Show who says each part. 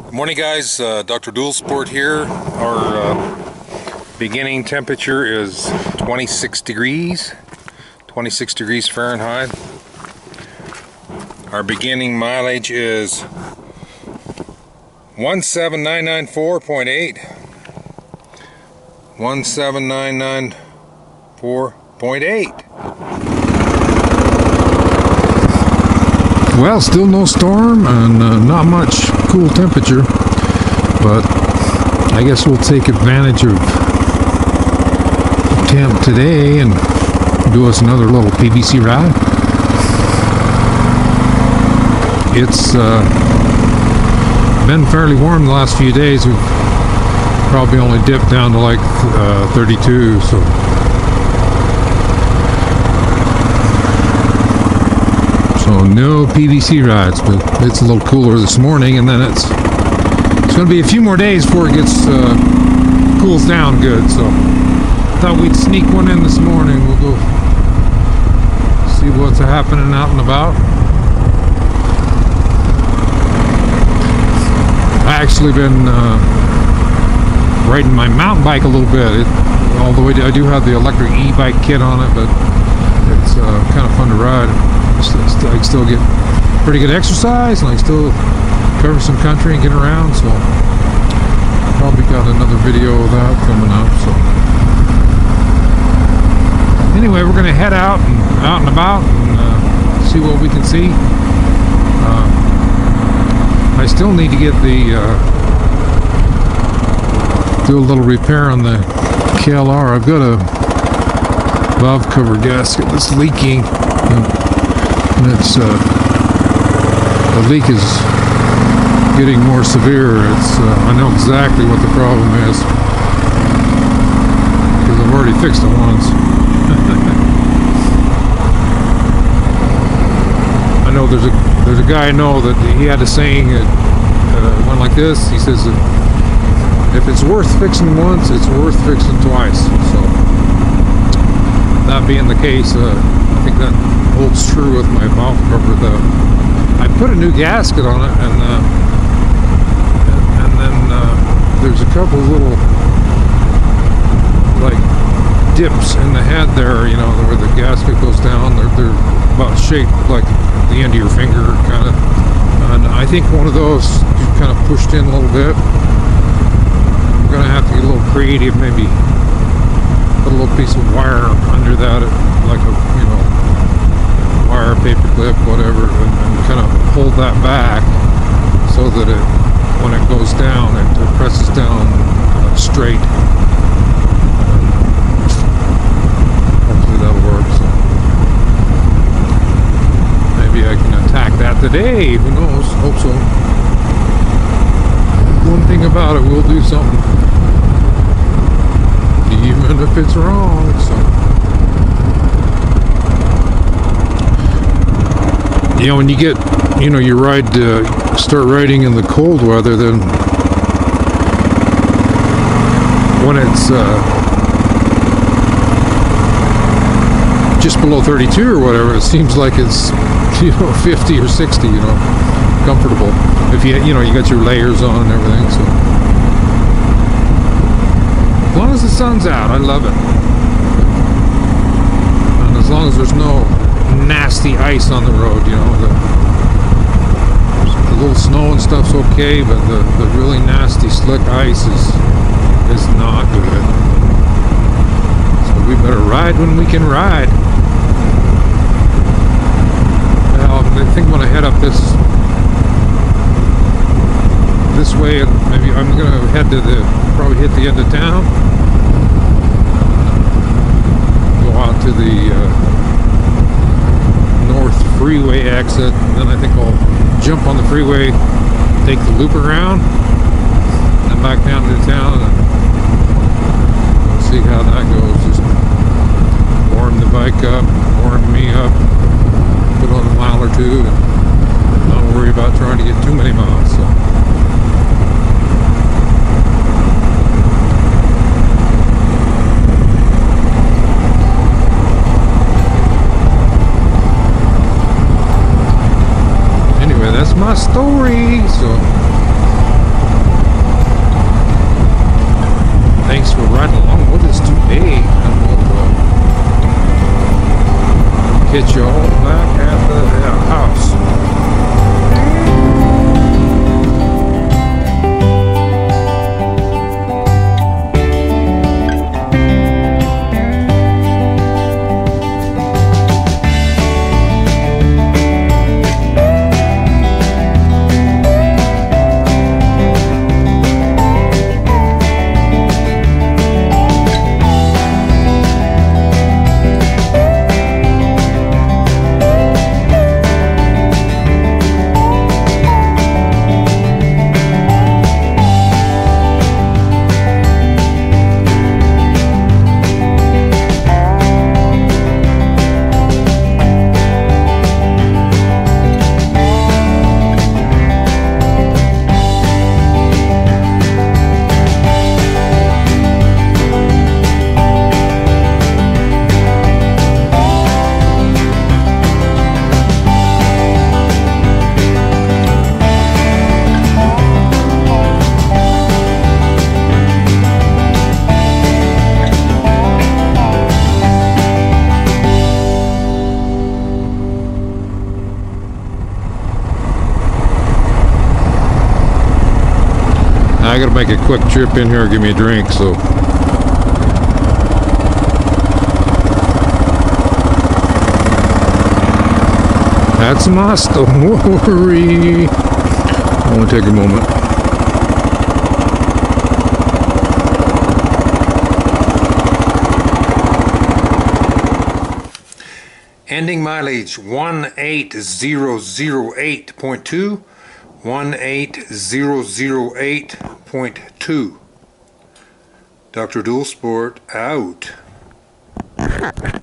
Speaker 1: Good morning, guys. Dr. Dual Sport here. Our beginning temperature is 26 degrees Fahrenheit. Our beginning mileage is 17994.8. 17994.8.
Speaker 2: Well, still no storm and not much cool temperature, but I guess we'll take advantage of temp today and do us another little PVC ride. It's been fairly warm the last few days. We've probably only dipped down to like 32, so no PVC rides, but it's a little cooler this morning, and then it's going to be a few more days before it gets cools down good. So thought we'd sneak one in this morning. We'll go see what's happening out and about. I actually been riding my mountain bike a little bit. All the way I do have the electric e-bike kit on it, but it's kind of fun to ride. I can still get pretty good exercise, and I can still cover some country and get around, so probably got another video of that coming up. So anyway, we're going to head out and about and see what we can see. I still need to get do a little repair on the KLR. I've got a valve cover gasket that's leaking. And it's the leak is getting more severe. I know exactly what the problem is because I've already fixed it once. I know there's a guy I know that he had a saying that went like this. He says that if it's worth fixing once, it's worth fixing twice. So that being the case, I think that holds true with my valve cover. I put a new gasket on it, and then there's a couple little like dips in the head there, you know, where the gasket goes down. They're about shaped like the end of your finger, kind of. And I think one of those kind of pushed in a little bit. I'm gonna have to get a little creative, maybe put a little piece of wire under that, like a, you know, wire, paper clip, whatever, and kind of hold that back so that when it goes down, it presses down straight. Hopefully that'll work. So maybe I can attack that today. Who knows? Hope so. One thing about it, we'll do something, even if it's wrong. So. You know, when you get, you know, you start riding in the cold weather, then when it's just below 32 or whatever, it seems like it's, you know, 50 or 60, you know, comfortable. If you know, you got your layers on and everything, so. As long as the sun's out, I love it. And as long as there's no nasty ice on the road, you know, the little snow and stuff's okay, but the really nasty slick ice is not good. So we better ride when we can ride. Well, I think I'm gonna head up this way, and maybe I'm gonna head to probably hit the end of town, go out to the North Freeway exit, and then I think I'll jump on the freeway, take the loop around, and back down to town, and we'll see how that goes. Just warm the bike up, warm me up, put on a mile or two, and not worry about trying to get too many miles. So. That's my story. So catch you all back at the house. I gotta make a quick trip in here, give me a drink, so. That's my story. I want to take a moment.
Speaker 1: Ending mileage 18008.2. 18008.2. Dr. Dual Sport out.